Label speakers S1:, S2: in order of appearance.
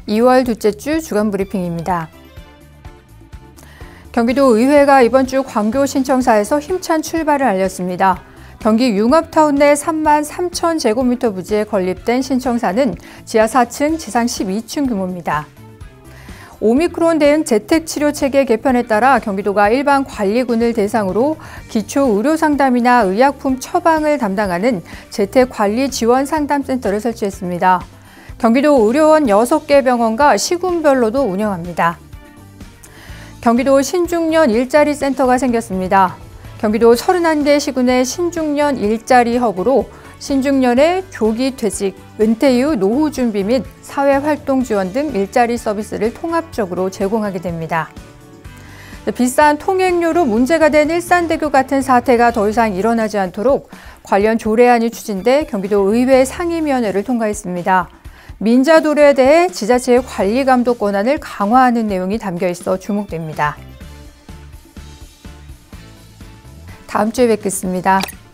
S1: 2월 둘째 주 주간 브리핑입니다. 경기도 의회가 이번 주 광교 신청사에서 힘찬 출발을 알렸습니다. 경기 융합타운 내 3만 3천 제곱미터 부지에 건립된 신청사는 지하 4층, 지상 12층 규모입니다. 오미크론 대응 재택치료체계 개편에 따라 경기도가 일반 관리군을 대상으로 기초의료상담이나 의약품 처방을 담당하는 재택관리지원상담센터를 설치했습니다. 경기도 의료원 6개 병원과 시군별로도 운영합니다. 경기도 신중년 일자리 센터가 생겼습니다. 경기도 31개 시군의 신중년 일자리 허브로 신중년의 조기 퇴직, 은퇴 이후 노후 준비 및 사회활동 지원 등 일자리 서비스를 통합적으로 제공하게 됩니다. 비싼 통행료로 문제가 된 일산대교 같은 사태가 더 이상 일어나지 않도록 관련 조례안이 추진돼 경기도 의회 상임위원회를 통과했습니다. 민자도로에 대해 지자체의 관리 감독 권한을 강화하는 내용이 담겨 있어 주목됩니다. 다음 주에 뵙겠습니다.